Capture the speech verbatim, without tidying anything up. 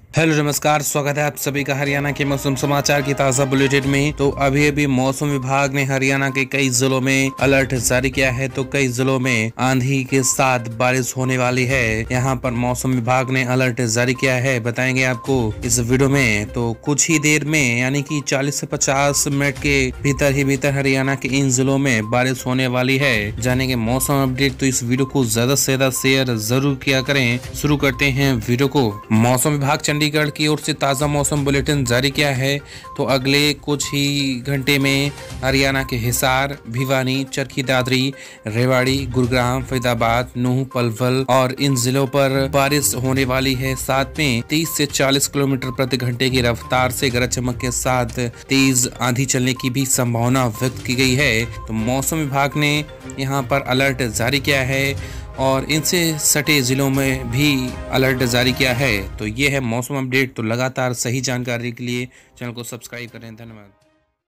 Hello नमस्कार, स्वागत है आप सभी का हरियाणा के मौसम समाचार की ताज़ा बुलेटिन में। तो अभी अभी मौसम विभाग ने हरियाणा के कई जिलों में अलर्ट जारी किया है। तो कई जिलों में आंधी के साथ बारिश होने वाली है। यहां पर मौसम विभाग ने अलर्ट जारी किया है, बताएंगे आपको इस वीडियो में। तो कुछ ही देर में यानी कि चालीस से पचास मिनट के भीतर ही भीतर हरियाणा के इन जिलों में बारिश होने वाली है। जानेंगे मौसम अपडेट, तो इस वीडियो को ज्यादा से ज्यादा शेयर जरूर किया करें। शुरू करते हैं वीडियो को। मौसम विभाग चंडीगढ़ की ओर से ताज़ा मौसम बुलेटिन जारी किया है। तो अगले कुछ ही घंटे में हरियाणा के हिसार, भिवानी, चरखी दादरी, रेवाड़ी, गुरुग्राम, फरीदाबाद, नूंह, पलवल और इन जिलों पर बारिश होने वाली है। साथ में तीस से चालीस किलोमीटर प्रति घंटे की रफ्तार से गरज चमक के साथ तेज आंधी चलने की भी संभावना व्यक्त की गई है। तो मौसम विभाग ने यहाँ पर अलर्ट जारी किया है और इनसे सटे जिलों में भी अलर्ट जारी किया है। तो ये है मौसम अपडेट। तो लगातार सही जानकारी के लिए चैनल को सब्सक्राइब करें। धन्यवाद।